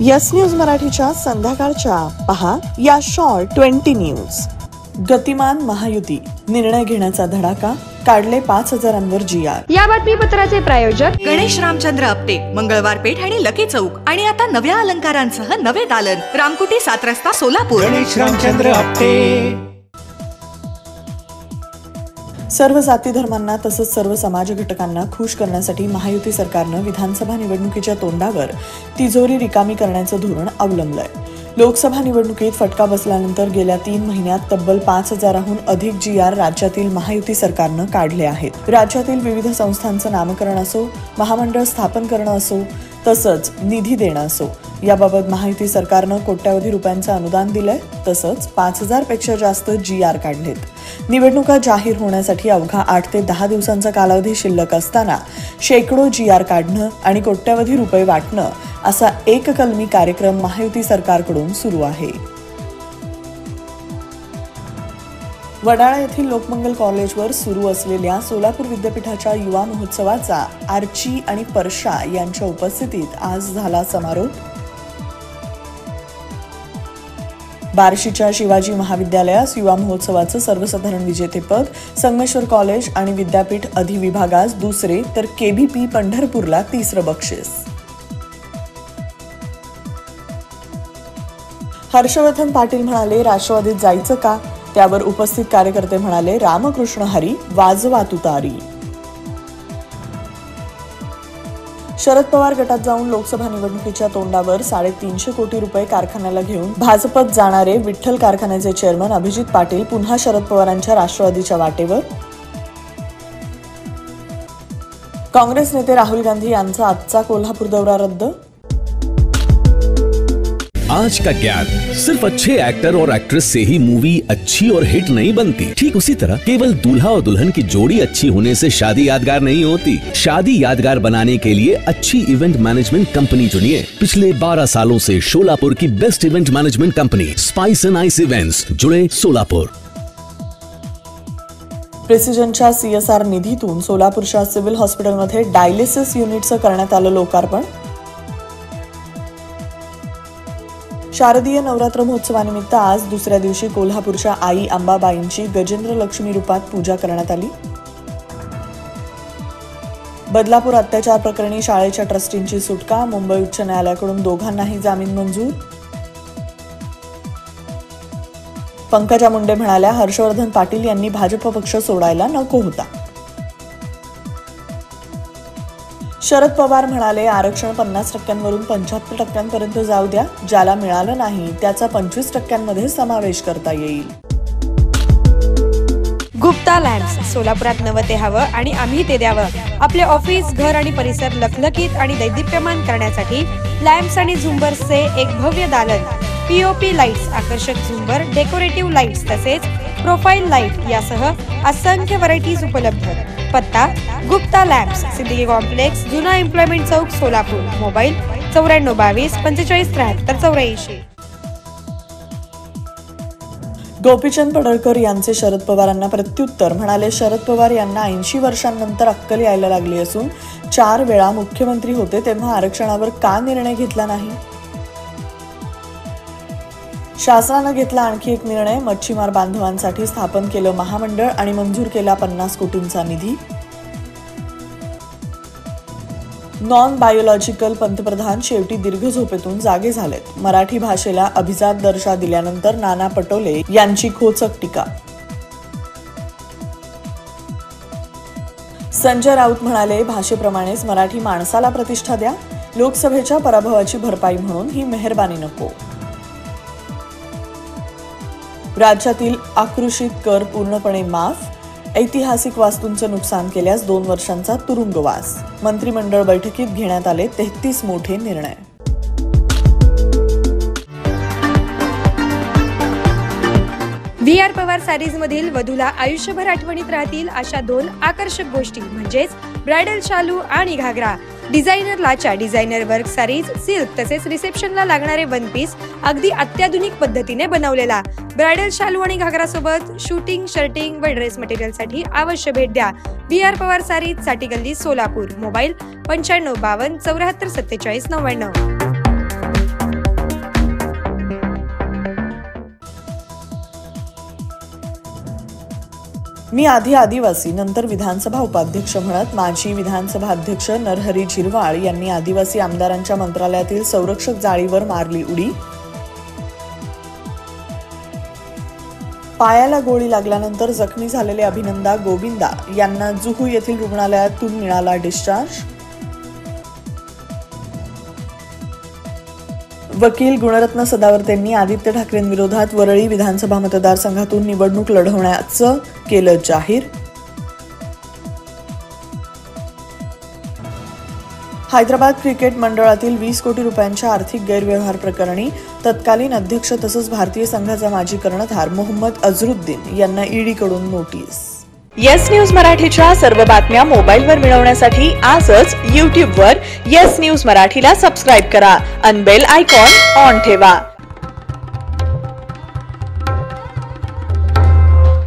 Yes news मराठीच्या संध्याकाळच्या पहा या शॉर्ट 20 न्यूज। गतिमान महायुती निर्णय घेण्याचा धडाका, काढले 5,000 GR। या बातमीपत्राचे प्रायोजक गणेश रामचंद्र आपटे, मंगळवार पेठ आणि लकी चौक आणि आता नव्या अलंकारांसह नवे दालन, रामकुटी 7 रस्ता सोलापूर। गणेश रामचंद्र आपटे। सर्व जाती धर्मांना तसंच सर्व समाज घटकांना खुश करण्यासाठी महायुती सरकारनं विधानसभा निवडणुकीच्या तोंडावर तिजोरी रिकामी करण्याचं धोरण अवलंबलंय। लोकसभा निवडणुकीत फटका बसल्यानंतर गेल्या 3 महिन्यात तब्बल 5,000हून अधिक GR राज्यातील महायुती सरकारनं काढले आहेत। राज्यातील विविध संस्थांचं नामकरण असो, महामंडळ स्थापन करणं असो, तसंच निधी देणं असो, याबाबत महायुती सरकारनं कोट्यावधी रुपयांचं अनुदान दिलंय। तसंच 5,000 पेक्षा जास्त GR काढलेत। निवडणुका जाहीर होण्यासाठी अवघा 8 ते 10 दिवसांचा कालावधी शिल्लक असताना शेकडो GR काढणं आणि कोट्यावधी रुपये वाटणं असा एककलमी कार्यक्रम महायुती सरकारकडून सुरू आहे। वडाळा येथील लोकमंगल कॉलेजवर सुरू असलेल्या सोलापूर विद्यापीठाच्या युवा महोत्सवाचा आर्ची आणि परशा यांच्या उपस्थितीत आज झाला समारोप। बार्शीच्या शिवाजी महाविद्यालयास युवा महोत्सवाचं सर्वसाधारण विजेतेपद, संगमेश्वर कॉलेज आणि विद्यापीठ अधिविभागास 2रे तर KBP पंढरपूरला 3रं बक्षीस। हर्षवर्धन पाटील म्हणाले, राष्ट्रवादीत जायचं का? त्यावर उपस्थित कार्यकर्ते म्हणाले, रामकृष्ण हरी वाजवा तुतारी। शरद पवार गटात जाऊन लोकसभा निवडणुकीच्या तोंडावर 350 कोटी रुपये कारखान्याला घेऊन भाजपत जाणारे विठ्ठल कारखान्याचे चेअरमन अभिजित पाटील पुन्हा शरद पवारांच्या राष्ट्रवादीच्या वाटेवर। काँग्रेस नेते राहुल गांधी यांचा आजचा कोल्हापूर दौरा रद्द। आज का ज्ञान, सिर्फ अच्छे एक्टर और एक्ट्रेस से ही मूवी अच्छी और हिट नहीं बनती। ठीक उसी तरह केवल दूल्हा और दुल्हन की जोड़ी अच्छी होने से शादी यादगार नहीं होती। शादी यादगार बनाने के लिए अच्छी इवेंट मैनेजमेंट कंपनी चुनिए। पिछले 12 सालों से सोलापुर की best event management company spice and ice events, जुड़े सोलापुर। प्रेसिजनच्या CSR निधीतून सोलापूरच्या सिव्हिल हॉस्पिटलमध्ये डायलिसिस युनिटचं करण्यात आलं लोकार्पण। शारदीय नवरात्र महोत्सवानिमित्त आज दुसऱ्या दिवशी कोल्हापूरच्या आई अंबाबाईंची गजेंद्र लक्ष्मी रूपात पूजा करण्यात आली। बदलापूर अत्याचार प्रकरणी शाळेच्या ट्रस्टींची सुटका, मुंबई उच्च न्यायालयाकडून दोघांनाही जामीन मंजूर। पंकजा मुंडे म्हणाल्या, हर्षवर्धन पाटील यांनी भाजप पक्ष सोडायला नको होता। शरद पवार म्हणाले, आरक्षण 50% वरून 75% जाऊ द्या, ज्याला मिळालं नाही त्याचा 25% समावेश करता येईल। गुप्ता लॅम्प्स, सोलापुरात नवं ते हवं आणि आम्ही ते द्यावं। आपले ऑफिस, घर आणि परिसर लखलखीत आणि दैदिप्यमान करण्यासाठी लॅम्प्स आणि झुंबर्सचे एक भव्य दालन, POP लाईट्स, आकर्षक झुंबर, डेकोरेटिव्ह लाईट्स तसेच प्रोफाईल लाईट यासह असंख्य व्हरायटीज उपलब्ध। पत्ता गुप्ता लॅम्प्स, सिंदगी कॉम्प्लेक्स, जुना एम्प्लॉयमेंट चौक, सोलापूर। मोबाईल 9422 45 73 84। गोपीचंद पडळकर यांचे शरद पवारांना प्रत्युत्तर, म्हणाले, शरद पवार यांना 80 वर्षांनंतर अक्कल यायला लागली असून 4 वेळा मुख्यमंत्री होते तेव्हा आरक्षणावर का निर्णय घेतला नाही? शासनानं घेतला आणखी एक निर्णय, मच्छीमार बांधवांसाठी स्थापन केलं महामंडळ आणि मंजूर केला 50 कोटींचा निधी। नॉन बायोलॉजिकल पंतप्रधान शेवटी दीर्घ झोपेतून जागे झालेत। मराठी भाषेला अभिजात दर्जा दिल्यानंतर नाना पटोले यांची खोचक टीका। संजय राऊत म्हणाले, भाषेप्रमाणेच मराठी माणसाला प्रतिष्ठा द्या, लोकसभेच्या पराभवाची भरपाई म्हणून ही मेहरबानी नको। राज्यातील आकृषित कर पूर्णपणे माफ, ऐतिहासिक वास्तूंचं नुकसान केल्यास 2 वर्षांचा तुरुंगवास। मंत्रिमंडळ बैठकीत घेण्यात आले 33 मोठे निर्णय। VR पवार सारीज मधील वधूला आयुष्यभर आठवणीत राहतील अशा 2 आकर्षक गोष्टी म्हणजेच ब्रायडल शालू आणि घागरा। डिझायनर लाचा, डिझायनर वर्क सारीज, सिल्क तसेच रिसेप्शनला लागणारे 1 पीस अगदी अत्याधुनिक पद्धतीने बनवलेला। ब्रायडल शालू आणि घागरा सोबत शूटिंग, शर्टिंग व ड्रेस मटेरियलसाठी अवश्य भेट द्या। VR पवार सारीज, साठी गल्ली, सोलापूर। मोबाईल 9552 74 47 99। मी आधी आदिवासी नंतर विधानसभा उपाध्यक्ष म्हणत माजी विधानसभा अध्यक्ष नरहरी झिरवाळ यांनी आदिवासी आमदारांच्या मंत्रालयातील संरक्षक जाळीवर मारली उडी. पायाला गोळी लागल्यानंतर जखमी झालेले अभिनंदा गोविंदा यांना जुहू येथील रुग्णालयातून मिळाला डिस्चार्ज. वकील गुणरत्न सदावर्तेंनी आदित्य ठाकरेंविरोधात वरळी विधानसभा मतदारसंघातून निवडणूक लढवण्याचं केलं जाहीर. हैदराबाद क्रिकेट मंडळातील 20 कोटी रुपयांच्या आर्थिक गैरव्यवहार प्रकरणी तत्कालीन अध्यक्ष तसंच भारतीय संघाचा माजी कर्णधार मोहम्मद अझरुद्दीन यांना ईडीकडून नोटीस. येस न्यूज मराठीच्या सर्व बातम्या मोबाईलवर मिळवण्यासाठी आजच YouTubeवर येस न्यूज मराठीला सबस्क्राईब करा आणि बेल आयकॉन ऑन ठेवा.